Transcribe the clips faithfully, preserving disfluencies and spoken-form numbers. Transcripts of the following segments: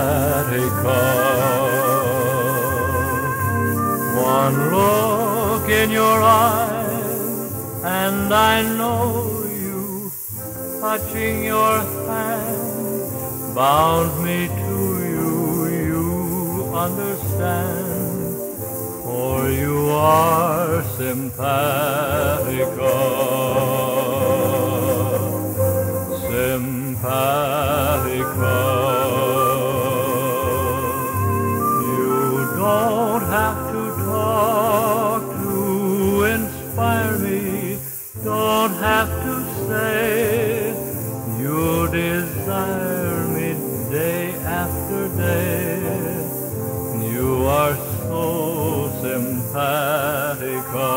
simpatico. One look in your eyes, and I know you, touching your hand, bound me to you, you understand, for you are simpatico. Simpatico. You don't have to talk to inspire me, don't have to say you desire me day after day. You are so simpatico.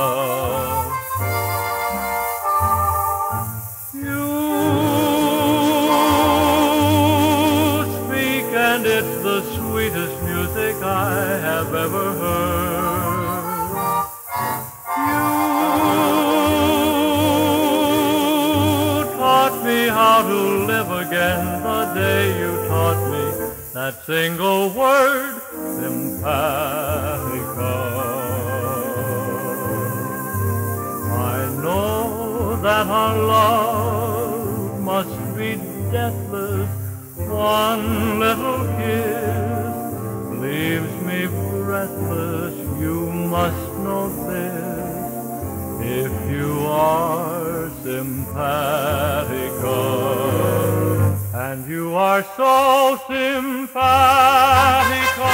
And it's the sweetest music I have ever heard. You taught me how to live again the day you taught me that single word, simpatico. I know that our love must be deathless. One little kiss leaves me breathless. You must know this, if you are simpatico. And you are so simpatico.